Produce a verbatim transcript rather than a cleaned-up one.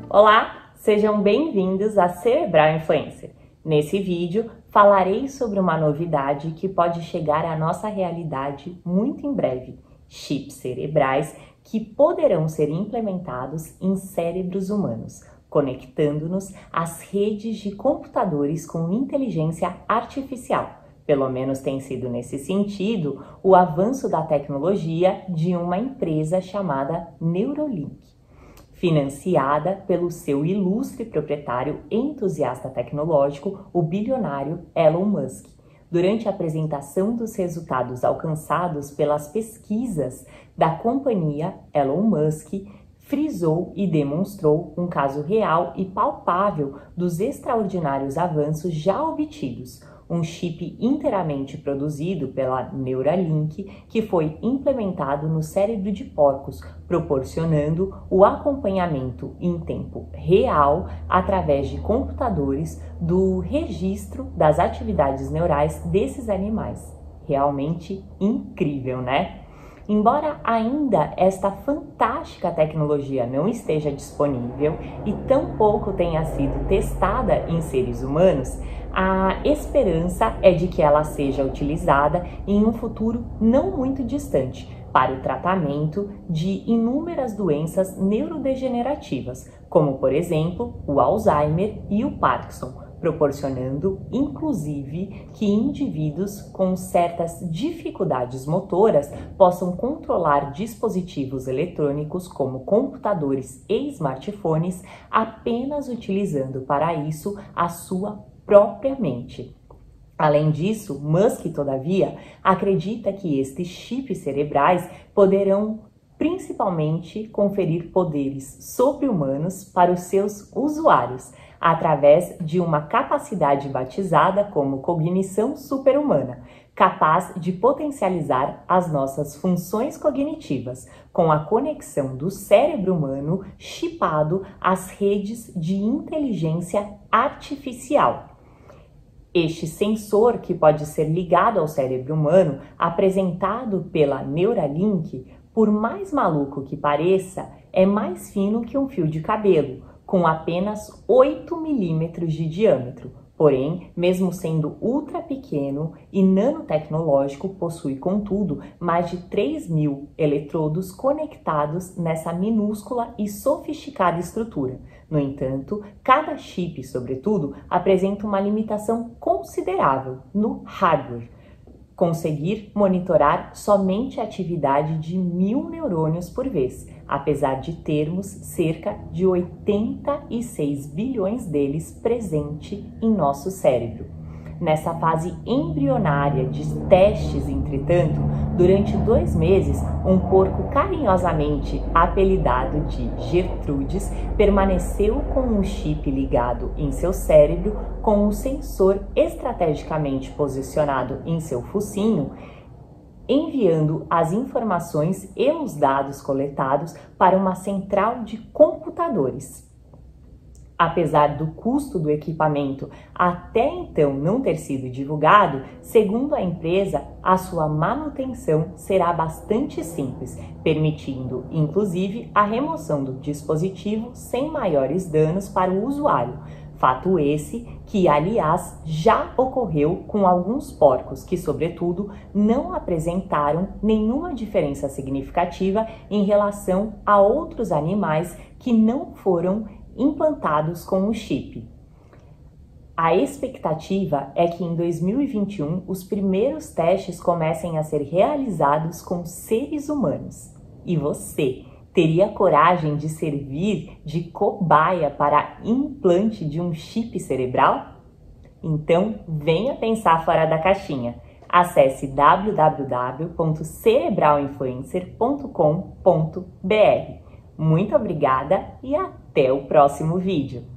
Olá, sejam bem-vindos a Cerebral Influencer. Nesse vídeo, falarei sobre uma novidade que pode chegar à nossa realidade muito em breve: chips cerebrais que poderão ser implementados em cérebros humanos, conectando-nos às redes de computadores com inteligência artificial. Pelo menos tem sido nesse sentido o avanço da tecnologia de uma empresa chamada Neuralink, financiada pelo seu ilustre proprietário e entusiasta tecnológico, o bilionário Elon Musk. Durante a apresentação dos resultados alcançados pelas pesquisas da companhia, Elon Musk frisou e demonstrou um caso real e palpável dos extraordinários avanços já obtidos. Um chip inteiramente produzido pela Neuralink que foi implementado no cérebro de porcos, proporcionando o acompanhamento em tempo real através de computadores do registro das atividades neurais desses animais. Realmente incrível, né? Embora ainda esta fantástica tecnologia não esteja disponível e tampouco tenha sido testada em seres humanos, a esperança é de que ela seja utilizada em um futuro não muito distante para o tratamento de inúmeras doenças neurodegenerativas, como por exemplo o Alzheimer e o Parkinson, proporcionando, inclusive, que indivíduos com certas dificuldades motoras possam controlar dispositivos eletrônicos como computadores e smartphones apenas utilizando para isso a sua própria mente. Além disso, Musk, todavia, acredita que estes chips cerebrais poderão principalmente conferir poderes sobre-humanos para os seus usuários, através de uma capacidade batizada como cognição super-humana, capaz de potencializar as nossas funções cognitivas, com a conexão do cérebro humano chipado às redes de inteligência artificial. Este sensor, que pode ser ligado ao cérebro humano, apresentado pela Neuralink, por mais maluco que pareça, é mais fino que um fio de cabelo, com apenas oito milímetros de diâmetro. Porém, mesmo sendo ultra pequeno e nanotecnológico, possui, contudo, mais de três mil eletrodos conectados nessa minúscula e sofisticada estrutura. No entanto, cada chip, sobretudo, apresenta uma limitação considerável no hardware: conseguir monitorar somente a atividade de mil neurônios por vez, apesar de termos cerca de oitenta e seis bilhões deles presente em nosso cérebro. Nessa fase embrionária de testes, entretanto, durante dois meses, um porco carinhosamente apelidado de Gertrudes permaneceu com um chip ligado em seu cérebro, com um sensor estrategicamente posicionado em seu focinho, enviando as informações e os dados coletados para uma central de computadores. Apesar do custo do equipamento até então não ter sido divulgado, segundo a empresa, a sua manutenção será bastante simples, permitindo, inclusive, a remoção do dispositivo sem maiores danos para o usuário. Fato esse que, aliás, já ocorreu com alguns porcos que, sobretudo, não apresentaram nenhuma diferença significativa em relação a outros animais que não foram implantados com o chip. A expectativa é que em dois mil e vinte e um os primeiros testes comecem a ser realizados com seres humanos. E você teria coragem de servir de cobaia para implante de um chip cerebral? Então, venha pensar fora da caixinha. Acesse w w w ponto cerebral influencer ponto com ponto b r. Muito obrigada e até o próximo vídeo!